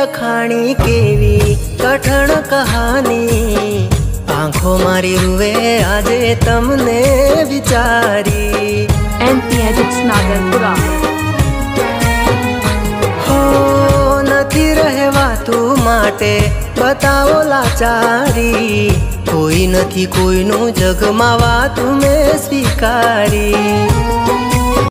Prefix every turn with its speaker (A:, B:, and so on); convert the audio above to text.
A: લખાણી કેવી કઠણ કહાની, આંખો મારી રૂવે આજે તમને વિચારી।
B: MP Edits Nagarpura।
A: હો નથી રહેવાતું માટે બતાવો લાચારી, કોઈ નથી કોઈનું જગમાં વાત મેં સ્વીકારી।